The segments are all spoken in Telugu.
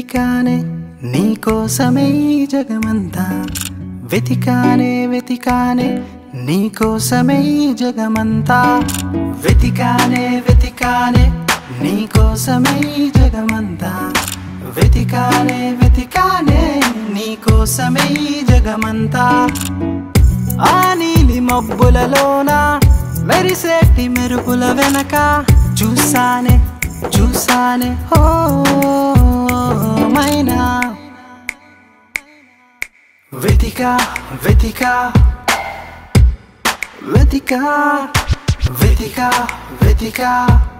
వెతికానే నీకోసమే ఈ జగమంతా వెతికానే వెతికానే నీకోసమే ఈ జగమంతా వెతికానే వెతికానే నీకోసమే ఈ జగమంతా వెతికానే వెతికానే నీకోసమే ఈ జగమంతా ఆ నీలి మబ్బులలోన మెరిసేటి మెరుపుల వెనక చూసానే చూసానే ఓ మైనా వెతికా వెతికా వెతికా వెతికా వెతికా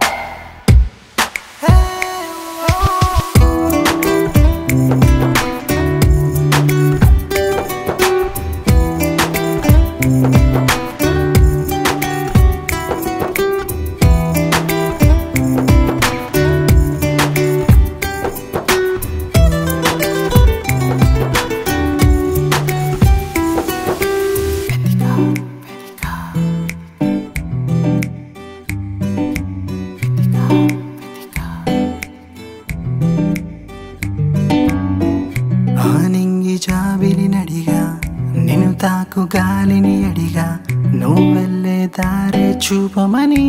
జాబిలినడిగా నిన్ను తాకు గాలిని అడిగా నువ్వు వెళ్ళే దారే చూపమని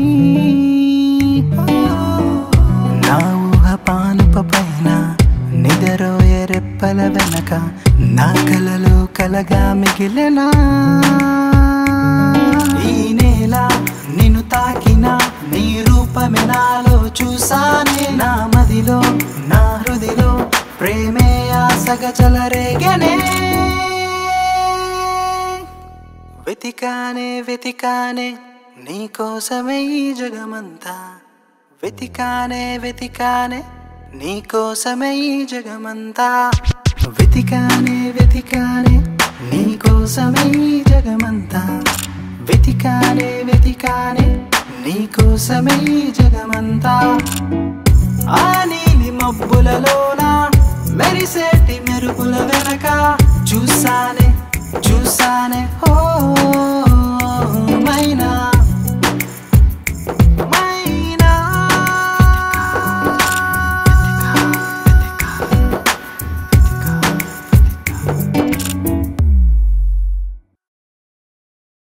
నా ఊహ పానుప పైన నిదరోయ రెప్పల వెనక నా కలలో కలగా మిగిలినా ఈ నేల నిన్ను తాకిన నీ రూపమే నాలో చూసానే నా మదిలో నా హృదిలో ప్రేమే ఆశగా చెలరేగనే వెతికానే వెతికానే నీకోసమే ఈ జగమంతా వెతికానే వెతికానే నీకోసమే ఈ జగమంతా వెతికానే వెతికానే నీకోసమే ఈ జగమంతా వెతికానే వెతికానే నీకోసమే ఈ జగమంతా ఆ నీలి మబ్బులలోన మెరిసేటి మెరుపుల వెనక చూసానే చూసానే ఓ